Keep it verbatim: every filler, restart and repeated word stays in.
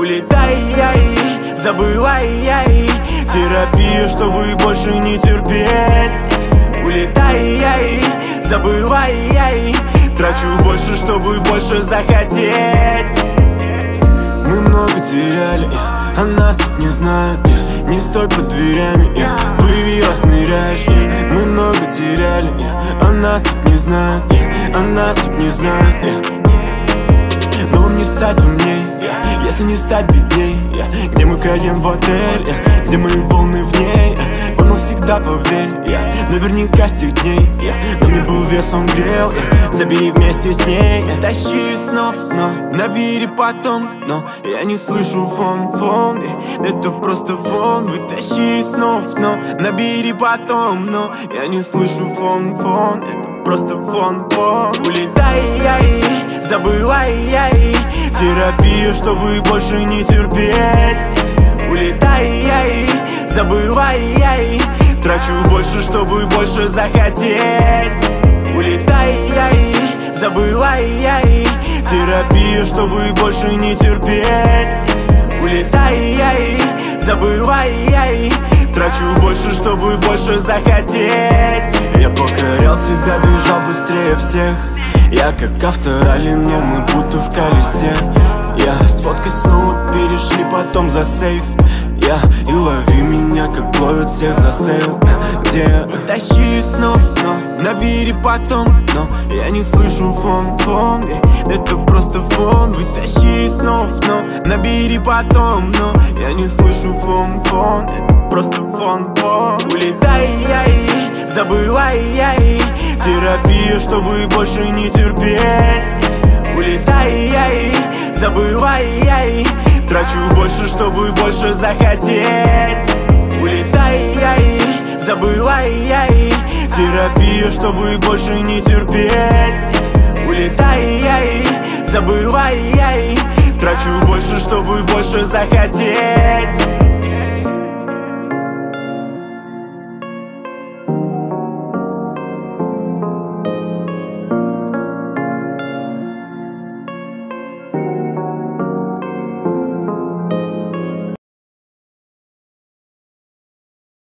Улетай, забывай, терапия, чтобы больше не терпеть. Улетай, забывай, трачу больше, чтобы больше захотеть. Мы много теряли, а нас тут не знают. Не стой под дверями, плыви, раз ныряешь. Мы много теряли, а нас тут не знают. А нас тут не знают. Но не стать умней, если не стать бедней. Где мы каем в отель, где мои волны в ней. Понял всегда, поверь, наверняка с тех дней. Но мне был вес, он грел, забери вместе с ней. Тащи снов, но набери потом. Но я не слышу фон, фон, это просто фон. Вытащи снов, но набери потом. Но я не слышу фон, фон, это просто фон, фон. Улетай, забывай, терапия, чтобы больше не терпеть. Улетай, забывай, трачу больше, чтобы больше захотеть. Улетай, забывай, терапия, чтобы больше не терпеть. Улетай, забывай, трачу больше, чтобы больше захотеть. Я покорял тебя, бежал быстрее всех. Я как авторалли, но мы будто в колесе. Я с фоткой снова перешли, потом за сейф. Я и лови меня, как ловят всех за сейл. Где тащи снов, но набери потом. Но я не слышу фон, фон, это просто фон. Вытащи снов, но набери потом. Но я не слышу фон, фон, это просто фон, фон. Улетай, забывай, терапия, чтобы больше не терпеть. Улетай, забывай, трачу больше, чтобы больше захотеть. Улетай, забывай, терапия, чтобы больше не терпеть. Улетай, забывай, трачу больше, чтобы больше захотеть.